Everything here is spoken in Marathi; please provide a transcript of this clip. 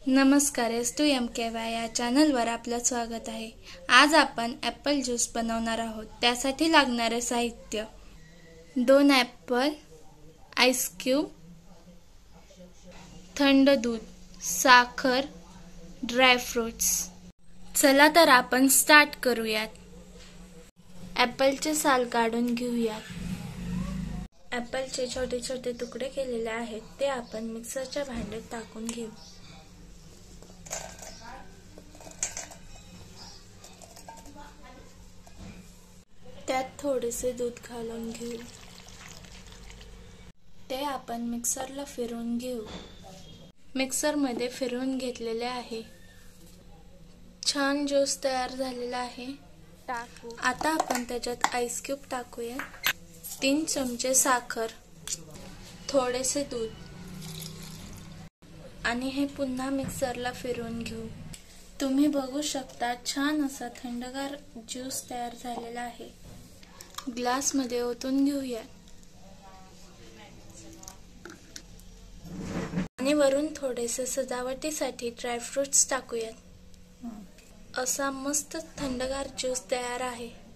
नमस्कार, S2MKY या चॅनलवर आपलं स्वागत आहे। आज आपण ॲपल ज्यूस बनवणार आहोत। त्यासाठी लागणारे साहित्य 2 ॲपल, आईस क्यूब, थंड दूध, साखर, ड्राय फ्रूट्स। चला तर आपण स्टार्ट करूयात। ॲपलचे साल काढून घेऊयात। ॲपलचे छोटे छोटे तुकडे केलेले आहेत ते आपण मिक्सरच्या भांड्यात टाकून घेऊ। त्यात थोडेसे दूध घालून घेऊ। ते आपण मिक्सरला फिरवून घेऊ। मिक्सरमध्ये फिरवून घेतलेले आहे। छान ज्यूस तयार झालेला आहे। आता आपण त्याच्यात आईस क्यूब टाकूया। 3 चमचे साखर, थोडेसे दूध आणि हे पुन्हा मिक्सरला फिरवून घेऊ। तुम्ही बघू शकता छान असा थंडगार ज्यूस तयार झालेला आहे। ग्लास मध्ये ओतून घेऊया आणि वरून थोडेसे सजावटीसाठी ड्राय फ्रूट्स टाकूयात। असा मस्त थंडगार ज्यूस तयार आहे।